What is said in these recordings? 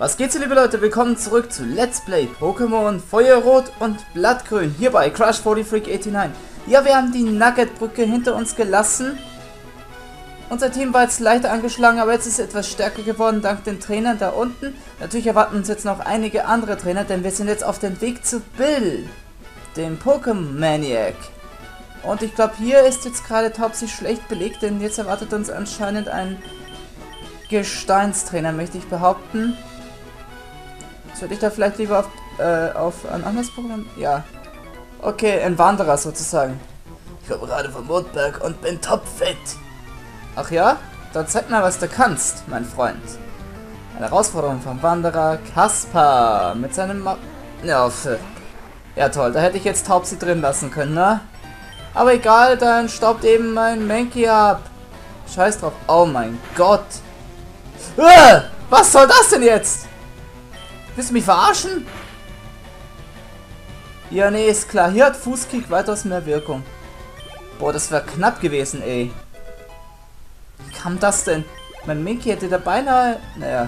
Was geht's, liebe Leute? Willkommen zurück zu Let's Play Pokémon Feuerrot und Blattgrün hier bei Crush 40 Freak 89. Ja, wir haben die Nugget-Brücke hinter uns gelassen. Unser Team war jetzt leicht angeschlagen, aber jetzt ist es etwas stärker geworden dank den Trainern da unten. Natürlich erwarten uns jetzt noch einige andere Trainer, denn wir sind jetzt auf dem Weg zu Bill, dem Pokémaniac. Und ich glaube, hier ist jetzt gerade Topsy schlecht belegt, denn jetzt erwartet uns anscheinend ein Gesteinstrainer, möchte ich behaupten. Sollte ich da vielleicht lieber auf ein anderes Pokémon? Ja. Okay, ein Wanderer sozusagen. Ich komme gerade vom Mondberg und bin topfit. Ach ja? Dann zeig mal, was du kannst, mein Freund. Eine Herausforderung vom Wanderer Kaspar mit seinem ja toll, da hätte ich jetzt Taubsi drin lassen können, ne? Aber egal, dann staubt eben mein Mankey ab. Scheiß drauf. Oh mein Gott. Was soll das denn jetzt? Willst du mich verarschen? Ja, nee, ist klar. Hier hat Fußkick weitaus mehr Wirkung. Boah, das wäre knapp gewesen, ey. Wie kam das denn? Mein Minky hätte da beinahe... Naja.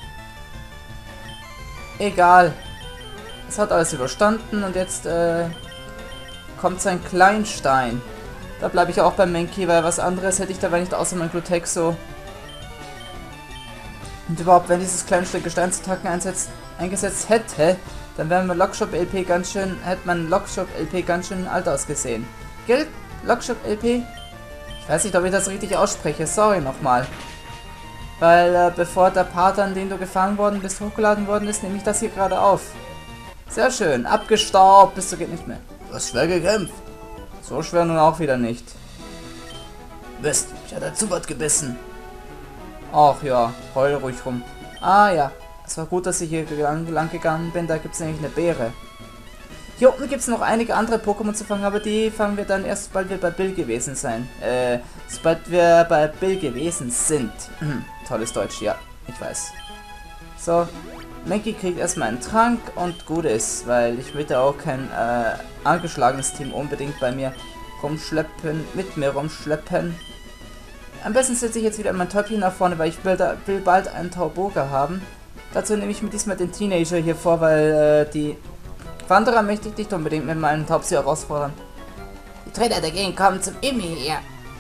Egal. Es hat alles überstanden und jetzt kommt sein Kleinstein. Da bleibe ich auch beim Mankey, weil was anderes hätte ich dabei nicht außer mein Glutexo. Und überhaupt, wenn dieses Kleinstein Gesteinsattacken eingesetzt hätte, dann wäre mein Lockshop LP ganz schön, hätte mein Lockshop LP ganz schön alt ausgesehen. Gilt Lockshop LP? Ich weiß nicht, ob ich das richtig ausspreche, sorry nochmal. Weil bevor der Part, an den du gefangen worden bist, hochgeladen worden ist, nehme ich das hier gerade auf. Sehr schön, abgestaubt, bis du geht nicht mehr. Du hast schwer gekämpft. So schwer nun auch wieder nicht. Mist, ich hatte zu weit gebissen. Ach ja, heul ruhig rum. Ah ja, es war gut, dass ich hier lang gegangen bin, da gibt es nämlich eine Beere. Hier unten gibt es noch einige andere Pokémon zu fangen, aber die fangen wir dann erst, sobald wir bei Bill gewesen sein. Sobald wir bei Bill gewesen sind. Tolles Deutsch, ja, ich weiß. So, Mankey kriegt erstmal einen Trank und gut ist, weil ich möchte auch kein angeschlagenes Team unbedingt bei mir rumschleppen, mit mir rumschleppen. Am besten setze ich jetzt wieder mein Täubchen nach vorne, weil ich will bald einen Tauboga haben. Dazu nehme ich mir diesmal den Teenager hier vor, weil die Wanderer möchte ich nicht unbedingt mit meinem Taubsi herausfordern. Die Trainer dagegen kommen zum Immi her.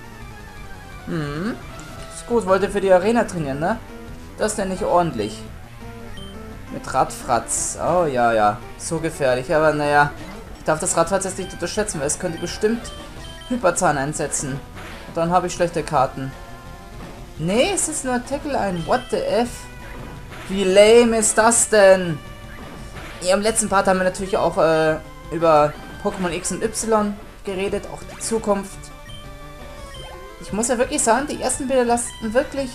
Ist gut, wollt ihr für die Arena trainieren, ne? Das nenne ich ordentlich. Mit Radfratz. Oh ja, ja. So gefährlich, aber naja. Ich darf das Radfratz jetzt nicht unterschätzen, weil es könnte bestimmt Hyperzahn einsetzen. Dann habe ich schlechte Karten. Nee, es ist nur Tackle ein. What the F? Wie lame ist das denn? Ja, im letzten Part haben wir natürlich auch über Pokémon X und Y geredet, auch die Zukunft. Ich muss ja wirklich sagen, die ersten Bilder lassen wirklich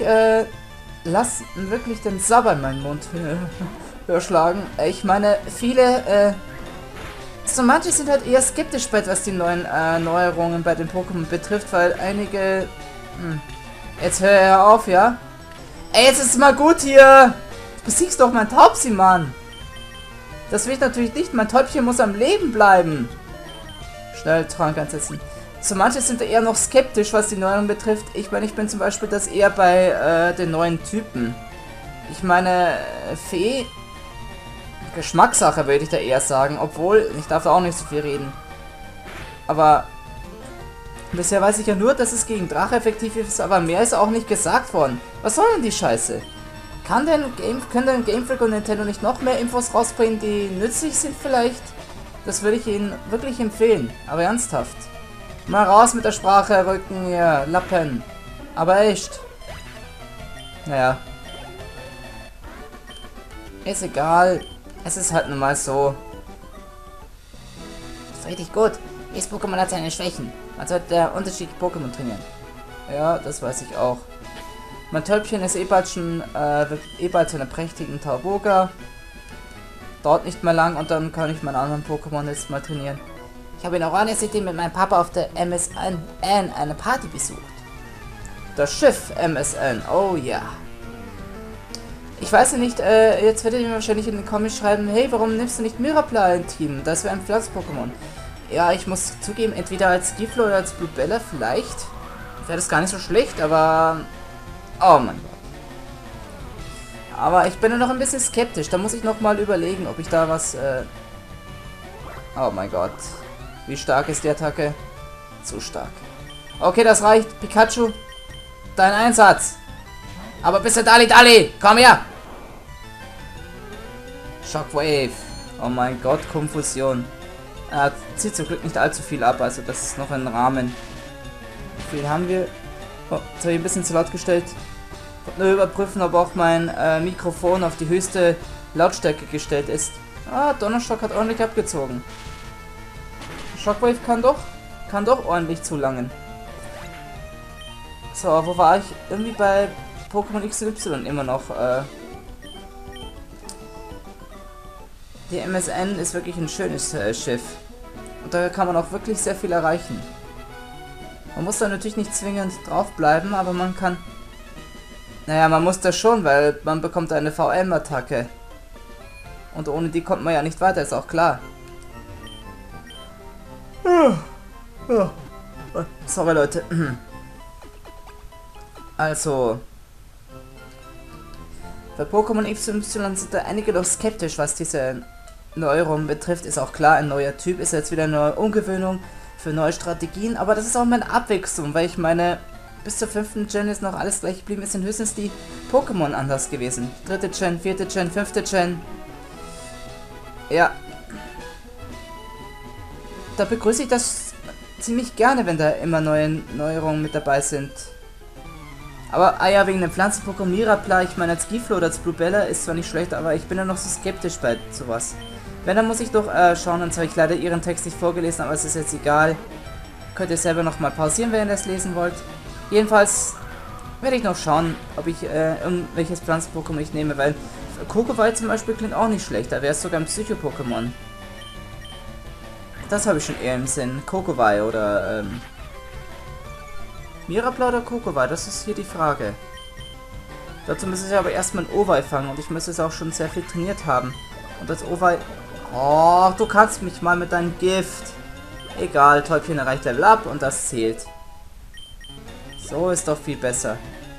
den Sabber in meinen Mund überschlagen. Ich meine, viele so manche sind halt eher skeptisch bei was die neuen Neuerungen bei den Pokémon betrifft, weil einige... Jetzt hör ja auf, ja? Ey, jetzt ist es mal gut hier! Du besiegst doch mein Taubsi, Mann! Das will ich natürlich nicht, mein Täubchen muss am Leben bleiben! Schnell Trank einsetzen. So manche sind eher noch skeptisch, was die Neuerungen betrifft. Ich meine, ich bin zum Beispiel das eher bei den neuen Typen. Ich meine, Fee... Geschmackssache würde ich da eher sagen, obwohl, ich darf da auch nicht so viel reden. Aber bisher weiß ich ja nur, dass es gegen Drache effektiv ist, aber mehr ist auch nicht gesagt worden. Was soll denn die Scheiße? Können denn Game Freak und Nintendo nicht noch mehr Infos rausbringen, die nützlich sind vielleicht? Das würde ich Ihnen wirklich empfehlen, aber ernsthaft. Mal raus mit der Sprache, Rücken hier, Lappen. Aber echt. Naja. Ist egal. Es ist halt nun mal so. Das ist richtig gut. Jedes Pokémon hat seine Schwächen. Man sollte unterschiedliche Pokémon trainieren. Ja, das weiß ich auch. Mein Täubchen ist bald schon, wird bald zu einer prächtigen Tauboga. Dauert nicht mehr lang und dann kann ich meinen anderen Pokémon jetzt mal trainieren. Ich habe in Oranien City mit meinem Papa auf der MSN eine Party besucht. Das Schiff MSN, oh ja. Ich weiß ja nicht, jetzt werdet ihr mir wahrscheinlich in den Comments schreiben, hey, warum nimmst du nicht Mirapla in Team? Das wäre ein Pflanz-Pokémon. Ja, ich muss zugeben, entweder als Giflo oder als Blubella vielleicht. Wäre das gar nicht so schlecht, aber... Oh mein Gott. Aber ich bin ja noch ein bisschen skeptisch. Da muss ich noch mal überlegen, ob ich da was... Oh mein Gott. Wie stark ist die Attacke? Zu stark. Okay, das reicht. Pikachu, dein Einsatz. Aber bist du Dali, komm her. Shockwave. Oh mein Gott, Konfusion. Zieht zum Glück nicht allzu viel ab, also das ist noch ein Rahmen. Wie viel haben wir? Oh, jetzt habe ich ein bisschen zu laut gestellt. Ich wollte nur überprüfen, ob auch mein Mikrofon auf die höchste Lautstärke gestellt ist. Ah, Donnerstock hat ordentlich abgezogen. Shockwave kann doch ordentlich zulangen. So, wo war ich? Irgendwie bei Pokémon X und Y immer noch. Die MSN ist wirklich ein schönes Schiff. Und da kann man auch wirklich sehr viel erreichen. Man muss da natürlich nicht zwingend draufbleiben, aber man kann... Naja, man muss das schon, weil man bekommt eine VM-Attacke. Und ohne die kommt man ja nicht weiter, ist auch klar. Sorry, Leute. Also... Bei Pokémon XY sind da einige noch skeptisch, was diese Neuerungen betrifft. Ist auch klar, ein neuer Typ ist jetzt wieder eine neue Umgewöhnung für neue Strategien. Aber das ist auch meine Abwechslung, weil ich meine, bis zur 5. Gen ist noch alles gleich geblieben. Es sind höchstens die Pokémon anders gewesen. 3. Gen, 4. Gen, 5. Gen. Ja. Da begrüße ich das ziemlich gerne, wenn da immer neue Neuerungen mit dabei sind. Aber, ja, wegen dem Pflanzen-Pokémon Mirapla, ich meine, als Giflo oder als Blubella ist zwar nicht schlecht, aber ich bin ja noch so skeptisch bei sowas. Wenn, dann muss ich doch schauen, und zwar habe ich leider Ihren Text nicht vorgelesen, aber es ist jetzt egal. Könnt ihr selber nochmal pausieren, wenn ihr das lesen wollt. Jedenfalls werde ich noch schauen, ob ich welches Pflanzen-Pokémon ich nehme, weil Kokowai zum Beispiel klingt auch nicht schlecht, da wäre es sogar ein Psycho-Pokémon. Das habe ich schon eher im Sinn. Kokowai oder, Mirapla oder Kokowai, das ist hier die Frage. Dazu müsste ich aber erstmal ein Owei fangen und ich müsste es auch schon sehr viel trainiert haben. Und das Owei... Oh, du kannst mich mal mit deinem Gift. Egal, Täubchen erreicht Level Up und das zählt. So ist doch viel besser.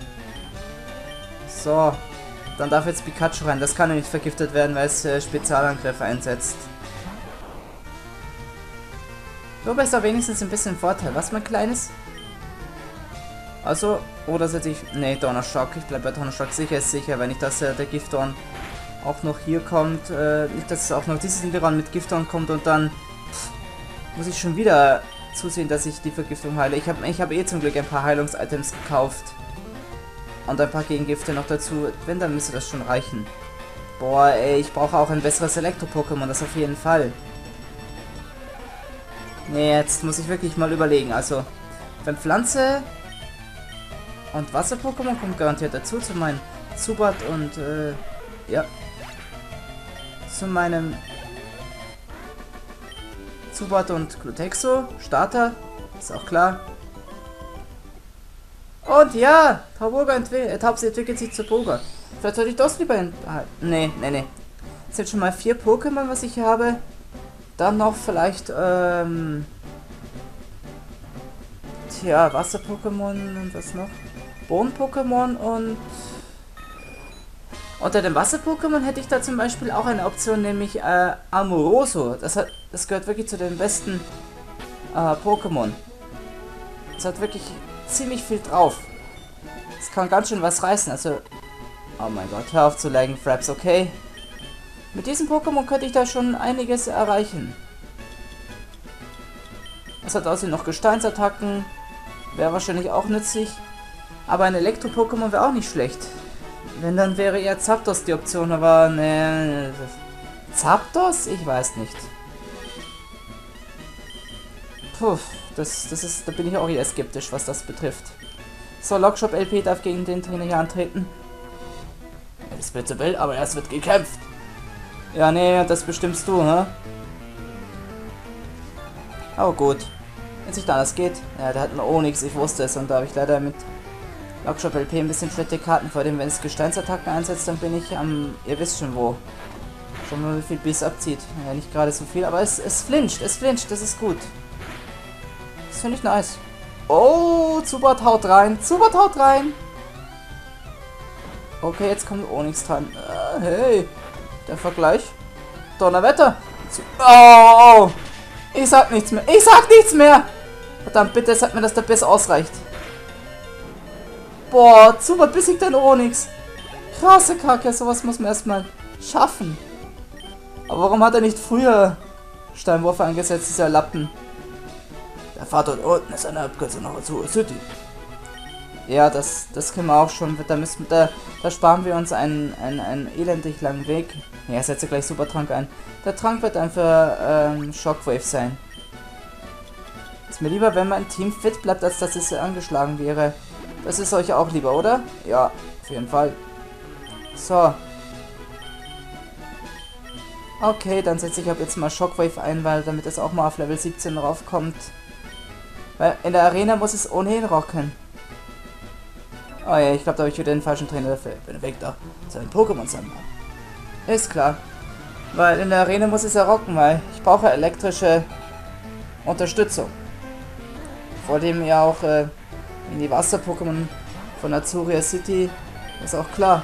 So, dann darf jetzt Pikachu rein. Das kann ja nicht vergiftet werden, weil es Spezialangriffe einsetzt. Wobei ist da wenigstens ein bisschen Vorteil. Was, mein Kleines? Also, oder setze ich... Ne, Donnerschock. Ich bleibe bei Donnerschock. Sicher ist sicher, wenn nicht, dass der Gifthorn auch noch hier kommt. Nicht, dass auch noch dieses Environ mit Gifthorn kommt und dann muss ich schon wieder zusehen, dass ich die Vergiftung heile. Ich hab eh zum Glück ein paar Heilungs-Items gekauft. Und ein paar Gegengifte noch dazu. Wenn, dann müsste das schon reichen. Boah, ey, ich brauche auch ein besseres Elektro-Pokémon. Das auf jeden Fall. Ne, jetzt muss ich wirklich mal überlegen. Also, wenn Pflanze... Und Wasser-Pokémon kommt garantiert dazu, zu meinem Zubat und, ja. Zu meinem Zubat und Glutexo, Starter, ist auch klar. Und ja, Taubsi entwickelt sich zu Burger. Vielleicht sollte ich das lieber behalten. Nee. Das sind schon mal 4 Pokémon, was ich habe. Dann noch vielleicht, tja, Wasser-Pokémon und was noch? Boden-Pokémon und unter dem Wasser-Pokémon hätte ich da zum Beispiel auch eine Option, nämlich Amoroso. Das gehört wirklich zu den besten Pokémon. Es hat wirklich ziemlich viel drauf. Es kann ganz schön was reißen, also... Oh mein Gott, hör auf zu laggen, Fraps, okay? Mit diesem Pokémon könnte ich da schon einiges erreichen. Es hat außerdem noch Gesteinsattacken. Wäre wahrscheinlich auch nützlich. Aber ein Elektro-Pokémon wäre auch nicht schlecht. Wenn, dann wäre eher Zapdos die Option, aber ne... Zapdos? Ich weiß nicht. Puh, da bin ich auch eher skeptisch, was das betrifft. So, Lockshop LP darf gegen den Trainer hier antreten. Das ist bitte wild, aber erst wird gekämpft. Ja, nee, das bestimmst du, hä? Aber gut. Wenn es nicht anders geht. Ja, der hat nur Onyx, ich wusste es. Und da habe ich leider mit Lockshop LP ein bisschen schlechte Karten. Vor allem, wenn es Gesteinsattacken einsetzt, dann bin ich am... Ihr wisst schon wo. Schon mal wie viel Biss abzieht. Ja, nicht gerade so viel, aber es flincht, das ist gut. Das finde ich nice. Oh, Zubat haut rein. Okay, jetzt kommt Onyx dran. Hey, der Vergleich. Donnerwetter. Oh, ich sag nichts mehr. Ich sag nichts mehr. Verdammt, bitte sag mir, dass der Biss ausreicht. Boah, super besiegt den Onyx. Krasse Kacke, sowas muss man erstmal schaffen. Aber warum hat er nicht früher Steinwurf eingesetzt, dieser Lappen? Der Pfad dort unten ist eine Abkürzung nach Azure City. Ja, das können wir auch schon. Da sparen wir uns einen elendig langen Weg. Ja, setze gleich Supertrank ein. Der Trank wird dann für Shockwave sein. Ist mir lieber, wenn mein Team fit bleibt, als dass es angeschlagen wäre. Das ist euch auch lieber, oder? Ja, auf jeden Fall. So. Okay, dann setze ich ab jetzt mal Shockwave ein, weil damit es auch mal auf Level 17 raufkommt. Weil in der Arena muss es ohnehin rocken. Oh ja, ich glaube, da habe ich wieder den falschen Trainer dafür. Bin weg da. So ein Pokémon-Sammler. Ist klar. Weil in der Arena muss es ja rocken, weil ich brauche elektrische Unterstützung. Vor dem ja auch in die Wasser-Pokémon von Azure City. Ist auch klar.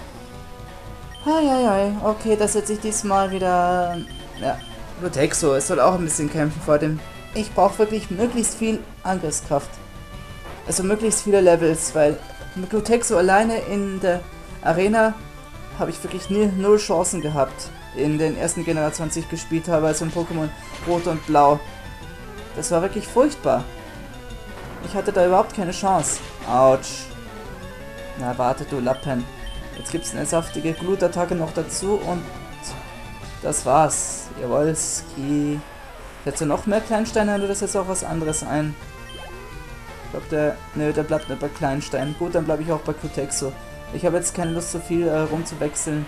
Okay, das setze ich diesmal wieder. Ja, Glutexo. Es soll auch ein bisschen kämpfen vor dem. Ich brauche wirklich möglichst viel Angriffskraft. Also möglichst viele Levels, weil mit Glutexo alleine in der Arena habe ich wirklich null Chancen gehabt. In den ersten Generationen, als ich gespielt habe, also in Pokémon Rot und Blau. Das war wirklich furchtbar. Ich hatte da überhaupt keine Chance. Autsch. Na, warte, du Lappen. Jetzt gibt es eine saftige Glutattacke noch dazu und das war's. Jawohl, Ski. Hättest du noch mehr Kleinsteine oder das jetzt auch was anderes ein? Ich glaube, der bleibt nur bei Kleinsteinen. Gut, dann bleibe ich auch bei Glutexo. Ich habe jetzt keine Lust, so viel rumzuwechseln.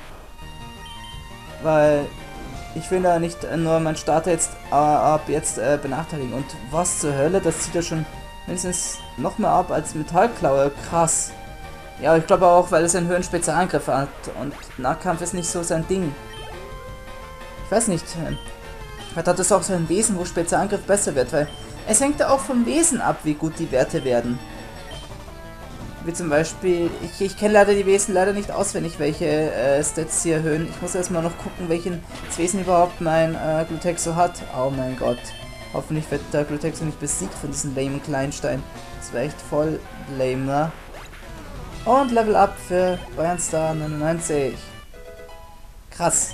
Weil ich will da nicht nur meinen Starter jetzt ab jetzt benachteiligen. Und was zur Hölle, das zieht ja schon mindestens noch mehr ab als Metallklaue. Krass. Ja, ich glaube auch, weil es einen höheren Spezialangriff hat. Und Nahkampf ist nicht so sein Ding. Ich weiß nicht. Vielleicht hat es auch so ein Wesen, wo Spezialangriff besser wird. Weil es hängt ja auch vom Wesen ab, wie gut die Werte werden. Wie zum Beispiel, ich kenne leider die Wesen leider nicht auswendig, welche Stats sie erhöhen. Ich muss erstmal noch gucken, welches Wesen überhaupt mein Glutexo hat. Oh mein Gott. Hoffentlich wird der Glutexo nicht besiegt von diesem lamen Kleinstein. Das wäre echt voll lame, ne? Und Level Up für Bayernstar 99. Krass.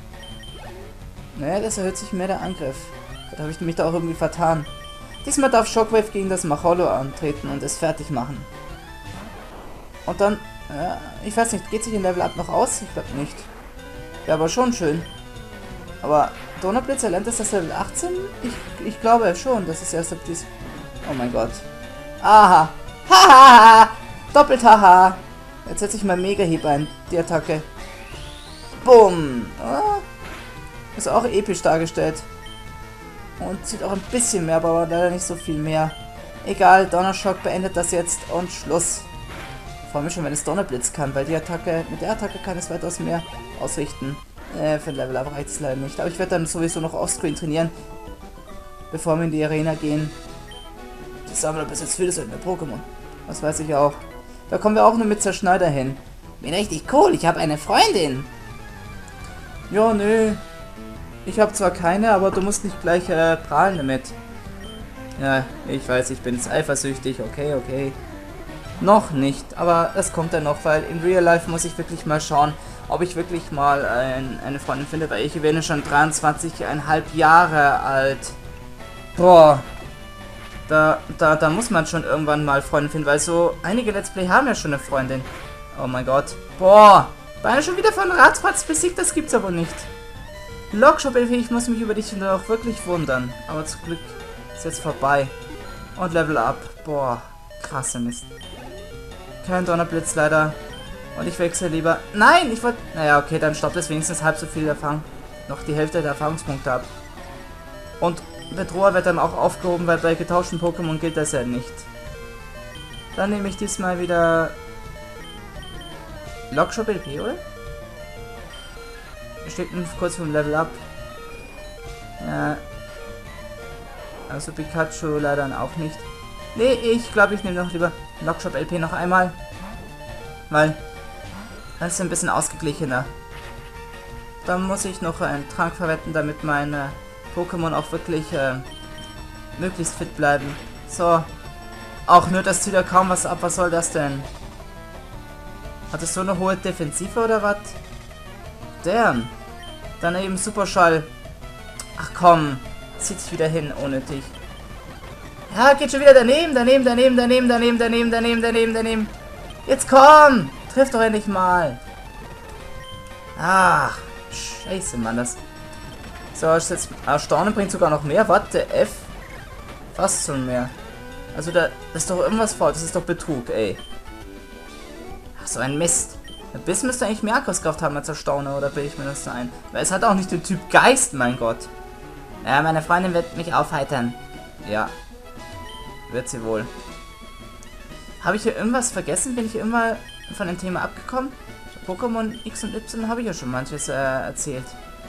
Naja, das erhöht sich mehr der Angriff. Da habe ich mich da auch irgendwie vertan. Diesmal darf Shockwave gegen das Macholo antreten und es fertig machen. Und dann, ich weiß nicht, geht sich in Level Up noch aus? Ich glaube nicht. Wäre aber schon schön. Aber Donnerblitz erlernt das Level 18? Ich glaube schon, das ist erst ab dies. Oh mein Gott. Aha. Haha. Doppelt haha. Jetzt setze ich mal Mega-Hieb ein. Die Attacke. Bumm. Ist auch episch dargestellt. Und zieht auch ein bisschen mehr, aber leider nicht so viel mehr. Egal, Donnerschock beendet das jetzt und Schluss. Ich freue mich schon, wenn es Donnerblitz kann, weil mit der Attacke kann es weitaus mehr ausrichten. Für ein Level Up reicht es leider nicht. Aber ich werde dann sowieso noch offscreen trainieren, bevor wir in die Arena gehen. Die Sammler besitzt viele seltene Pokémon. Das weiß ich auch. Da kommen wir auch nur mit Zerschneider hin. Bin richtig cool, ich habe eine Freundin. Ja, nö. Ich habe zwar keine, aber du musst nicht gleich prahlen damit. Ja, ich weiß, ich bin jetzt eifersüchtig. Okay. Noch nicht, aber das kommt dann noch, weil in Real Life muss ich wirklich mal schauen, ob ich wirklich mal eine Freundin finde, weil ich werde schon 23,5 Jahre alt. Boah. Da muss man schon irgendwann mal Freundin finden, weil so einige Let's Play haben ja schon eine Freundin. Oh mein Gott. Boah. Beinahe schon wieder von Ratzfatz besiegt, das gibt's aber nicht. Lockshop, ich muss mich über dich noch wirklich wundern. Aber zum Glück ist jetzt vorbei. Und Level Up. Boah. Krasse Mist. Kein Donnerblitz leider. Und ich wechsle lieber. Nein, ich wollte. Naja, okay, dann stoppt es wenigstens halb so viel Erfahrung. Noch die Hälfte der Erfahrungspunkte ab. Und Bedroher wird dann auch aufgehoben, weil bei getauschten Pokémon gilt das ja nicht. Dann nehme ich diesmal wieder Lockshop LP, oder? Steht kurz vom Level Up. Ja. Also Pikachu leider auch nicht. Nee, ich glaube, ich nehme noch lieber Lockshop LP noch einmal. Weil Das ist ein bisschen ausgeglichener. Dann muss ich noch einen Trank verwenden, damit meine Pokémon auch wirklich möglichst fit bleiben. So. Auch nur, das zieht ja kaum was ab. Was soll das denn? Hat es so eine hohe Defensive oder was? Damn. Dann eben Superschall. Ach komm. Zieht sich wieder hin, unnötig. Ja, geht schon wieder daneben. Jetzt komm. Triff doch endlich mal. Ach. Scheiße, Mann. Das. So, jetzt Erstaunen bringt sogar noch mehr. Warte, F. Fast schon mehr. Also da ist doch irgendwas faul. Das ist doch Betrug, ey. Ach, so ein Mist. Der Biss müsste eigentlich mehr Angriffskraft haben als Erstauner, oder bilde ich mir das so ein? Weil es hat auch nicht den Typ Geist, mein Gott. Ja, meine Freundin wird mich aufheitern. Ja. Wird sie wohl. Habe ich hier irgendwas vergessen? Bin ich immer von dem Thema abgekommen? Pokémon X und Y habe ich ja schon manches erzählt.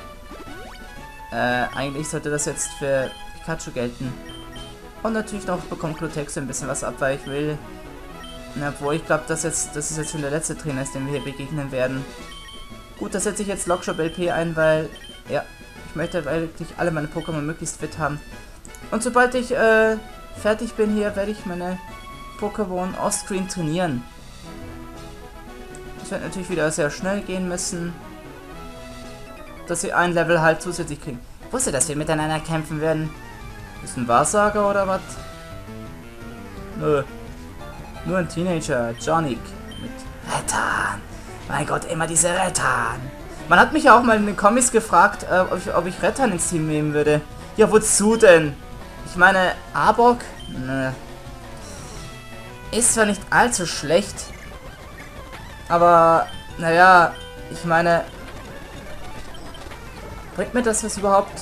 Eigentlich sollte das jetzt für Pikachu gelten. Und natürlich noch bekommt Klutexo ein bisschen was ab, weil ich will. Obwohl ich glaube, das ist jetzt schon der letzte Trainer ist, dem wir hier begegnen werden. Gut, da setze ich jetzt Lockshop LP ein, weil, ja, ich möchte wirklich alle meine Pokémon möglichst fit haben. Und sobald ich fertig bin hier, werde ich meine Pokémon offscreen trainieren. Das wird natürlich wieder sehr schnell gehen müssen, dass sie ein Level halt zusätzlich kriegen. Ich wusste, dass wir miteinander kämpfen werden. Ist ein Wahrsager oder was? Nö. Nur ein Teenager, Jonik. Mit Rettern. Mein Gott, immer diese Rettern. Man hat mich ja auch mal in den Comics gefragt, ob ich Rettern ins Team nehmen würde. Ja, wozu denn? Ich meine, Arbok ist zwar nicht allzu schlecht, aber, naja, ich meine, bringt mir das was überhaupt?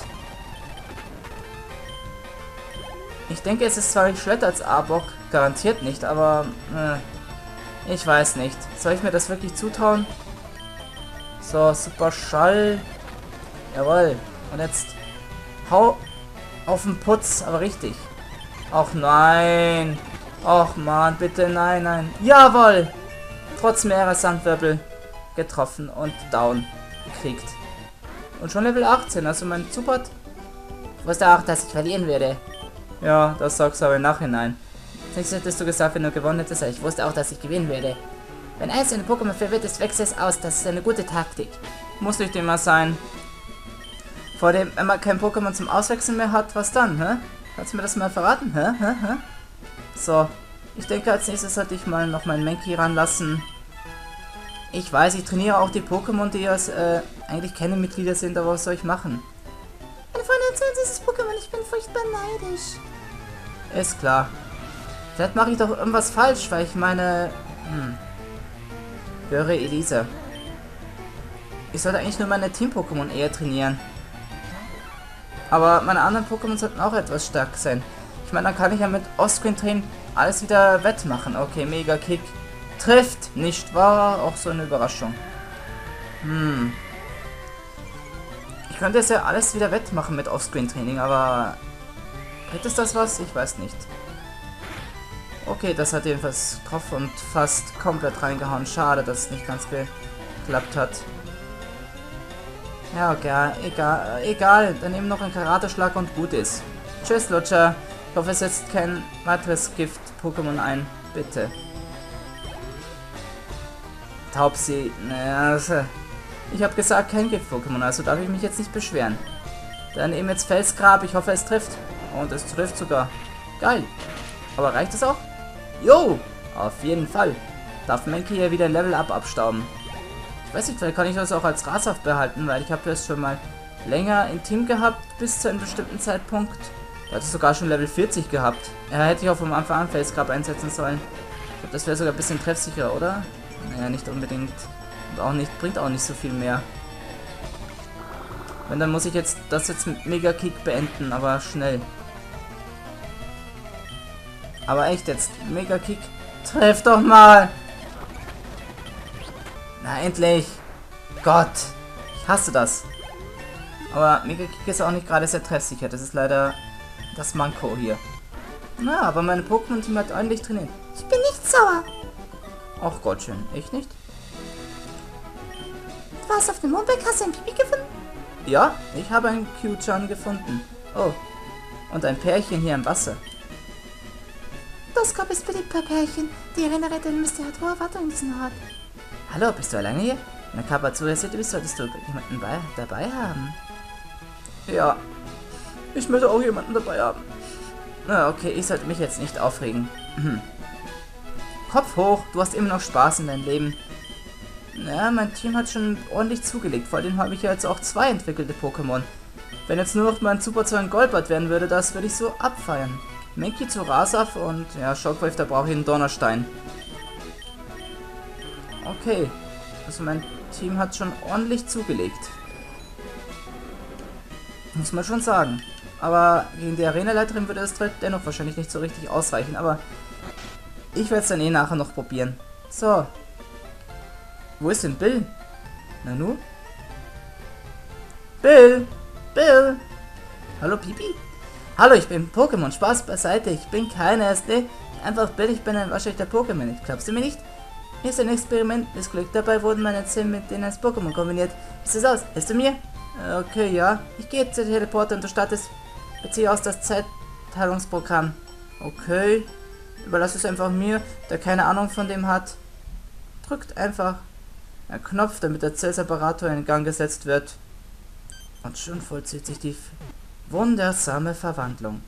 Ich denke, es ist zwar nicht schlechter als Arbok, garantiert nicht, aber ich weiß nicht. Soll ich mir das wirklich zutrauen? So, Super Schall. Jawohl. Und jetzt hau auf den Putz, aber richtig. Ach nein. Ach man, bitte nein, nein. Jawohl. Trotz mehrerer Sandwirbel getroffen und down gekriegt. Und schon Level 18, also mein Support. Ich wusste auch, dass ich verlieren würde. Ja, das sagst du aber im Nachhinein. Sonst hättest du gesagt, wenn du gewonnen hättest, ich wusste auch, dass ich gewinnen würde. Wenn eins in Pokémon verwirrt ist, wechselt es aus. Das ist eine gute Taktik. Muss nicht immer sein. Vor dem, wenn man kein Pokémon zum Auswechseln mehr hat, was dann, hä? Kannst du mir das mal verraten, hä? So, ich denke, als nächstes sollte ich mal noch meinen Mankey ranlassen. Ich weiß, ich trainiere auch die Pokémon, die eigentlich keine Mitglieder sind, aber was soll ich machen? Meine Freunde erzählen dieses Pokémon, ich bin furchtbar neidisch. Ist klar. Vielleicht mache ich doch irgendwas falsch, weil ich meine... Höre Elisa. Ich sollte eigentlich nur meine Team-Pokémon eher trainieren. Aber meine anderen Pokémon sollten auch etwas stark sein. Ich meine, dann kann ich ja mit Offscreen-Training alles wieder wettmachen. Okay, Mega Kick. Trifft, nicht wahr? Auch so eine Überraschung. Ich könnte es ja alles wieder wettmachen mit Offscreen-Training, aber... Bringt es das was? Ich weiß nicht. Okay, das hat jedenfalls getroffen und fast komplett reingehauen. Schade, dass es nicht ganz geklappt hat. Ja, okay, egal. Dann eben noch ein Karateschlag und gut ist. Tschüss, Lutscher. Ich hoffe, es setzt kein weiteres Gift-Pokémon ein. Bitte. Taubsi. Naja, ich habe gesagt, kein Gift-Pokémon, also darf ich mich jetzt nicht beschweren. Dann eben jetzt Felsgrab. Ich hoffe, es trifft. Und es trifft sogar. Geil. Aber reicht es auch? Jo! Auf jeden Fall. Darf Mankey hier wieder ein Level-Up abstauben. Ich weiß nicht, vielleicht kann ich das auch als Rashaft behalten, weil ich habe das schon mal länger im Team gehabt, bis zu einem bestimmten Zeitpunkt. Da hat es sogar schon Level 40 gehabt. Ja, hätte ich auch vom Anfang an Felsgrab einsetzen sollen. Ich glaube, das wäre sogar ein bisschen treffsicher, oder? Naja, nicht unbedingt. Und auch nicht, bringt auch nicht so viel mehr. Wenn, dann muss ich jetzt das jetzt mit Mega Kick beenden, aber schnell. Aber echt jetzt, Mega Kick. Treff doch mal! Na, endlich! Gott! Ich hasse das. Aber Mega Kick ist auch nicht gerade sehr treffsicher. Das ist leider das Manko hier. Na, aber meine Pokémon-Team hat ordentlich trainiert. Ich bin nicht sauer. Ach Gottchen, ich nicht? Was, auf dem Mondberg hast du ein Pipi gefunden? Ja, ich habe einen Q-Chan gefunden. Oh, und ein Pärchen hier im Wasser. Das gab es beliebt, Pärchen. Die Arena-Retterin müsste hat hohe Erwartungen in diesem Ort. Hallo, bist du alleine hier? Na, Kapazu, solltest du jemanden dabei haben. Ja, ich möchte auch jemanden dabei haben. Na, okay, ich sollte mich jetzt nicht aufregen. Kopf hoch, du hast immer noch Spaß in deinem Leben. Ja, mein Team hat schon ordentlich zugelegt. Vor allem habe ich ja jetzt auch 2 entwickelte Pokémon. Wenn jetzt nur noch mein Super Zeugen Golbat werden würde, das würde ich so abfeiern. Mankey zu Rasaf und ja, Shockwave, da brauche ich einen Donnerstein. Okay, also mein Team hat schon ordentlich zugelegt. Muss man schon sagen. Aber gegen die Arenaleiterin würde es dennoch wahrscheinlich nicht so richtig ausreichen. Aber ich werde es dann eh nachher noch probieren. So. Wo ist denn Bill? Nanu? Bill! Bill! Hallo Pipi? Hallo, ich bin Pokémon. Spaß beiseite. Ich bin keiner. Einfach Bill, ich bin ein waschechter Pokémon. Glaubst du mir nicht? Hier ist ein Experiment missglückt. Dabei wurden meine Zellen mit denen als Pokémon kombiniert. Wie sieht es aus? Hilfst du mir? Okay, ja. Ich gehe zu Teleporter und du startest. Beziehe aus das Zeitteilungsprogramm. Okay. Überlass es einfach mir, der keine Ahnung von dem hat. Drückt einfach einen Knopf, damit der Zellseparator in Gang gesetzt wird. Und schon vollzieht sich die wundersame Verwandlung.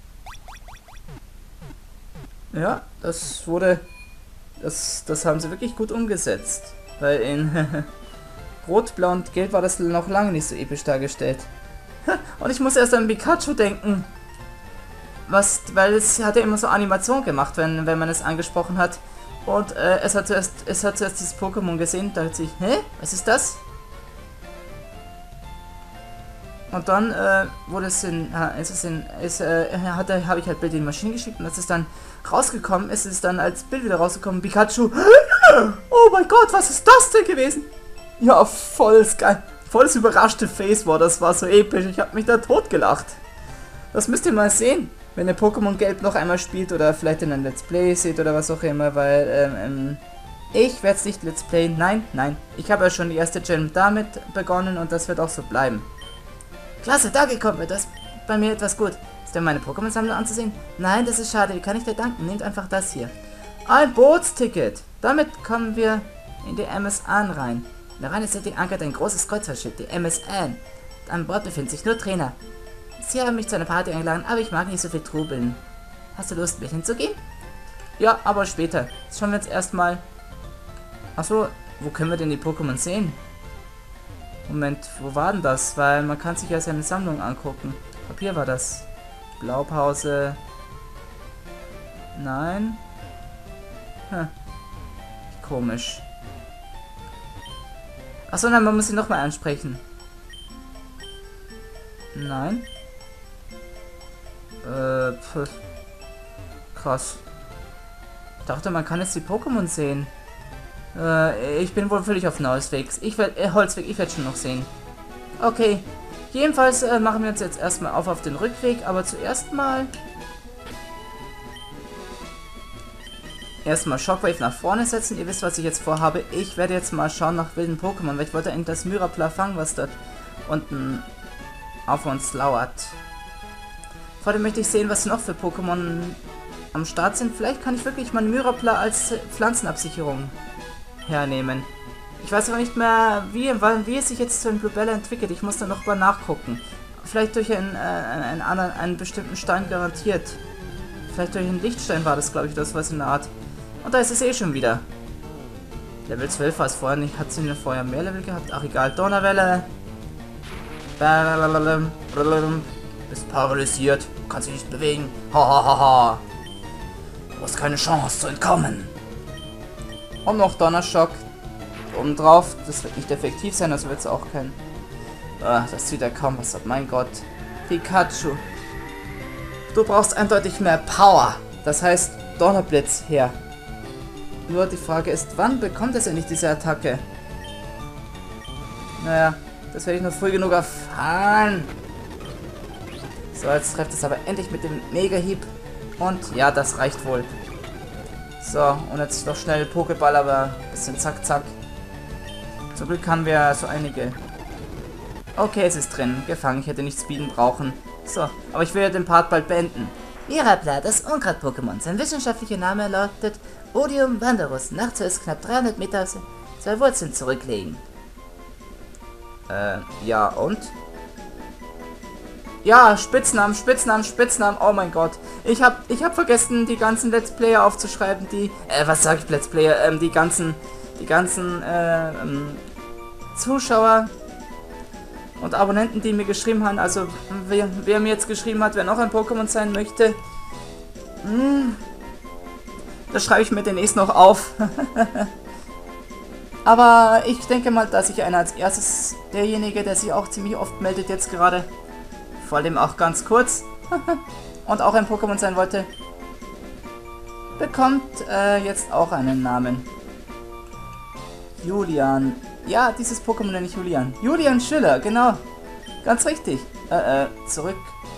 Ja, das wurde... Das haben sie wirklich gut umgesetzt. Weil in Rot, Blau und Gelb war das noch lange nicht so episch dargestellt. Und ich muss erst an Pikachu denken. Weil es hat ja immer so Animation gemacht, wenn man es angesprochen hat. Und es hat zuerst dieses Pokémon gesehen, da dachte ich, hä? Was ist das? Und dann wurde es habe ich halt Bild in die Maschine geschickt und als es dann rausgekommen ist, es dann als Bild wieder rausgekommen, Pikachu. Oh mein Gott, was ist das denn gewesen? Ja, volles überraschte Face war, das war so episch, ich habe mich da tot gelacht. Das müsst ihr mal sehen, wenn ihr Pokémon Gelb noch einmal spielt oder vielleicht in einem Let's Play seht oder was auch immer, weil ich werde es nicht Let's Playen, nein, ich habe ja schon die erste Gen damit begonnen und das wird auch so bleiben. Klasse, da gekommen wird das bei mir etwas gut. Ist denn meine Pokémon-Sammlung anzusehen? Nein, das ist schade, wie kann ich dir danken? Nehmt einfach das hier. Ein Bootsticket. Damit kommen wir in die MSN rein. In der Reine City ankert ein großes Kreuzfahrtschiff, die MSN. An Bord befinden sich nur Trainer. Sie haben mich zu einer Party eingeladen, aber ich mag nicht so viel Trubeln. Hast du Lust, mit hinzugehen? Ja, aber später. Jetzt schauen wir jetzt erstmal. Achso, wo können wir denn die Pokémon sehen? Moment, wo war denn das? Weil man kann sich ja seine Sammlung angucken. Hier war das. Blaupause. Nein. Komisch. Achso, nein, man muss ihn nochmal ansprechen. Nein. Krass. Ich dachte, man kann jetzt die Pokémon sehen. Ich bin wohl völlig auf den Holzweg. Ich werde schon noch sehen. Okay. Jedenfalls machen wir uns jetzt erstmal auf den Rückweg, aber zuerst mal... Erstmal Shockwave nach vorne setzen. Ihr wisst, was ich jetzt vorhabe. Ich werde jetzt mal schauen nach wilden Pokémon, weil ich wollte eigentlich das Myrapla fangen, was dort unten auf uns lauert. Vor allem möchte ich sehen, was noch für Pokémon am Start sind. Vielleicht kann ich wirklich mal Myrapla als Pflanzenabsicherung hernehmen. Ich weiß aber nicht mehr, wie es sich jetzt zu einem Globella entwickelt. Ich muss da noch mal nachgucken. Vielleicht durch einen bestimmten Stein garantiert. Vielleicht durch einen Lichtstein war das, glaube ich, das was in der Art. Und da ist es eh schon wieder. Level 12 war es vorher nicht. Hat sie vorher mehr Level gehabt? Ach egal. Donnerwelle. Bist paralysiert. Kannst dich nicht bewegen. Hahaha. Du hast keine Chance zu entkommen. Und noch Donnerschock. Oben drauf. Das wird nicht effektiv sein, also wird es auch kein... das sieht ja kaum was ab. Mein Gott. Pikachu. Du brauchst eindeutig mehr Power. Das heißt Donnerblitz her. Nur die Frage ist, wann bekommt es ja nicht diese Attacke? Naja, das werde ich noch früh genug erfahren. So, jetzt trifft es aber endlich mit dem Mega-Hieb. Und ja, das reicht wohl. So, und jetzt noch schnell Pokéball, aber ein bisschen zack, zack. Zum Glück haben wir so einige. Okay, es ist drin. Gefangen. Ich hätte nicht speeden brauchen. So, aber ich will ja den Part bald beenden. Mirapla, das Unkraut-Pokémon. Sein wissenschaftlicher Name lautet Odium Wanderus. Nachts soll es knapp 300 Meter aus 2 Wurzeln zurücklegen. Ja, und? Ja, Spitznamen. Oh mein Gott. Ich hab vergessen, die ganzen Let's Player aufzuschreiben, die... was sag ich, Let's Player? Die ganzen Zuschauer und Abonnenten, die mir geschrieben haben. Also, wer mir jetzt geschrieben hat, wer noch ein Pokémon sein möchte. Das schreibe ich mir demnächst noch auf. Aber ich denke mal, dass ich einer als erstes, derjenige, der sich auch ziemlich oft meldet jetzt gerade, vor allem auch ganz kurz, und auch ein Pokémon sein wollte, bekommt jetzt auch einen Namen. Julian. Ja, dieses Pokémon nenne ich Julian. Julian Schüller, genau. Ganz richtig. Zurück.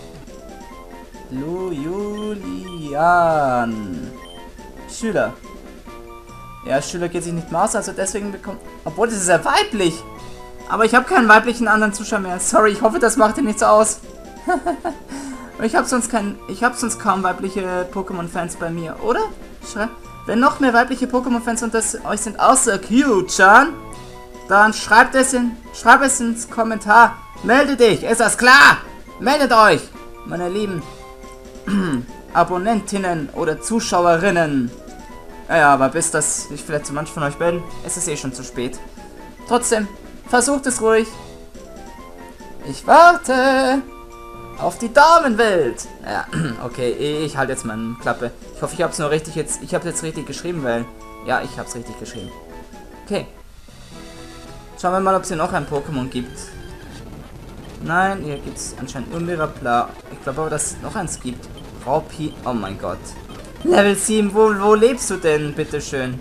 Julian. Schüler. Ja, Schüler geht sich nicht mehr aus, also deswegen bekommt... Obwohl, das ist ja weiblich. Aber ich habe keinen weiblichen anderen Zuschauer mehr. Sorry, ich hoffe, das macht dir nichts aus. Ich habe sonst kaum weibliche Pokémon-Fans bei mir, oder? Wenn noch mehr weibliche Pokémon-Fans unter euch sind, außer Q-chan, dann schreibt es ins Kommentar. Melde dich, ist das klar? Meldet euch, meine lieben Abonnentinnen oder Zuschauerinnen. Ja, aber bis das sich vielleicht zu manchen von euch melden, ist es eh schon zu spät. Trotzdem, versucht es ruhig. Ich warte auf die Damenwelt. Ja, okay, ich halte jetzt meine Klappe. Ich hoffe, ich habe es nur richtig jetzt. Ich habe jetzt richtig geschrieben, weil... Ja, ich habe es richtig geschrieben. Okay. Schauen wir mal, ob es hier noch ein Pokémon gibt. Nein, hier gibt es anscheinend nur Mirapla. Ich glaube aber, dass es noch eins gibt. Raupi. Oh mein Gott. Level 7, wo lebst du denn, bitteschön?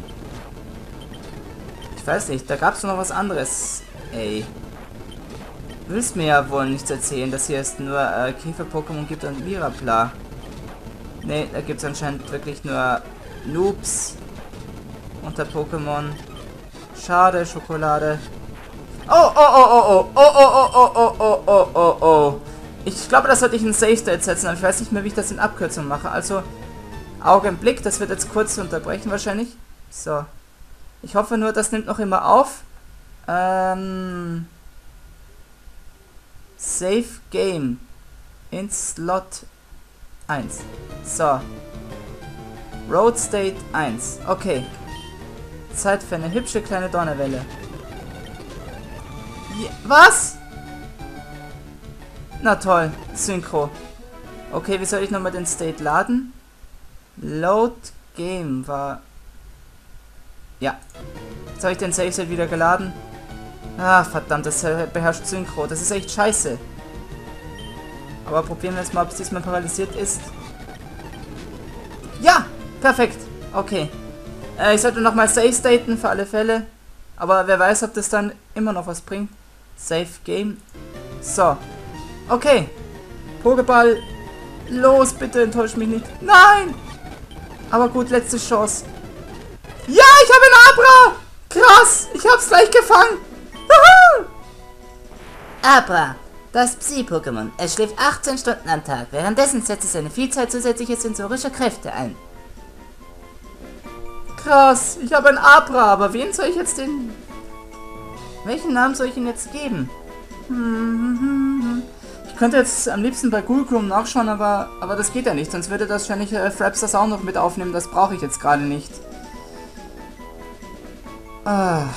Ich weiß nicht, da gab es noch was anderes. Ey. Du willst mir ja wohl nichts erzählen, dass hier es nur Käfer-Pokémon gibt und Mirapla. Ne, da gibt es anscheinend wirklich nur Noobs unter Pokémon. Schade, Schokolade. Oh. Ich glaube, das sollte ich in Safe State setzen, aber ich weiß nicht mehr, wie ich das in Abkürzung mache. Also, Augenblick, das wird jetzt kurz unterbrechen wahrscheinlich. So. Ich hoffe nur, das nimmt noch immer auf. Save Game. In Slot 1. So. Road State 1. Okay. Zeit für eine hübsche kleine Donnerwelle. Was? Na toll. Synchro. Okay, wie soll ich nochmal den State laden? Load Game war... Ja. Jetzt habe ich den Save State wieder geladen. Ah, verdammt, das beherrscht Synchro. Das ist echt scheiße. Aber probieren wir jetzt mal, ob es diesmal paralysiert ist. Ja! Perfekt. Okay. Ich sollte nochmal Save Staten für alle Fälle. Aber wer weiß, ob das dann immer noch was bringt. Save Game. So. Okay. Pokéball. Los, bitte enttäusch mich nicht. Nein! Aber gut, letzte Chance. Ja, ich habe einen Abra! Krass, ich hab's gleich gefangen. Abra, das Psi-Pokémon. Es schläft 18 Stunden am Tag. Währenddessen setzt es eine Vielzahl zusätzlicher sensorischer Kräfte ein. Krass, ich habe ein Abra, aber wen soll ich jetzt den... Welchen Namen soll ich ihm jetzt geben? Ich könnte jetzt am liebsten bei Google Chrome nachschauen, aber das geht ja nicht. Sonst würde das wahrscheinlich Fraps das auch noch mit aufnehmen. Das brauche ich jetzt gerade nicht. Ach,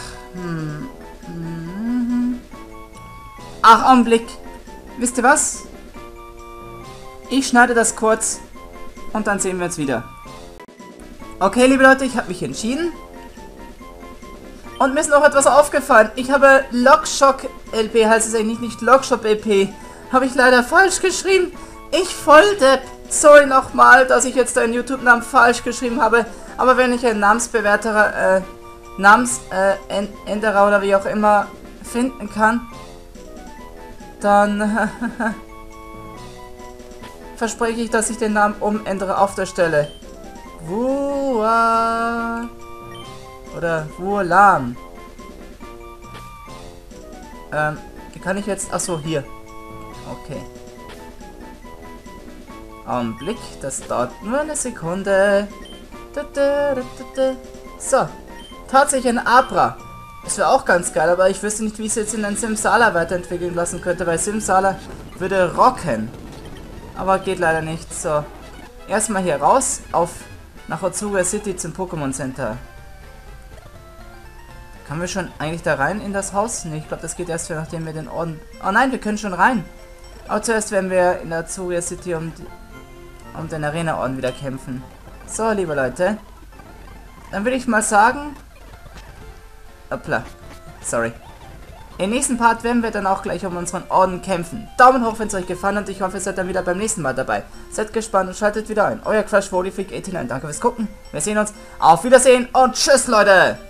Ach, Augenblick. Wisst ihr was? Ich schneide das kurz und dann sehen wir uns wieder. Okay, liebe Leute, ich habe mich entschieden. Und mir ist noch etwas aufgefallen. Ich habe Lockshock LP, heißt es eigentlich nicht Lockshop LP. Habe ich leider falsch geschrieben. Ich Volldepp. Sorry nochmal, dass ich jetzt einen YouTube-Namen falsch geschrieben habe. Aber wenn ich einen Namensbewerter, Namensänderer oder wie auch immer finden kann, dann verspreche ich, dass ich den Namen umändere auf der Stelle. Oder Wulam. Wie kann ich jetzt... Achso, hier. Okay. Augenblick, das dauert nur eine Sekunde. So. Tatsächlich ein Abra. Das wäre auch ganz geil, aber ich wüsste nicht, wie ich es jetzt in ein Simsala weiterentwickeln lassen könnte, weil Simsala würde rocken. Aber geht leider nicht. So. Erstmal hier raus, nach Otsuga City zum Pokémon Center. Können wir schon eigentlich da rein in das Haus? Ne, ich glaube, das geht erst, nachdem wir den Orden... Oh nein, wir können schon rein. Aber zuerst werden wir in der Otsuga City um den Arena-Orden wieder kämpfen. So, liebe Leute. Dann würde ich mal sagen... Hoppla. Sorry. Im nächsten Part werden wir dann auch gleich um unseren Orden kämpfen. Daumen hoch, wenn es euch gefallen hat und ich hoffe, ihr seid dann wieder beim nächsten Mal dabei. Seid gespannt und schaltet wieder ein. Euer Crash 89. Danke fürs Gucken. Wir sehen uns. Auf Wiedersehen und tschüss, Leute!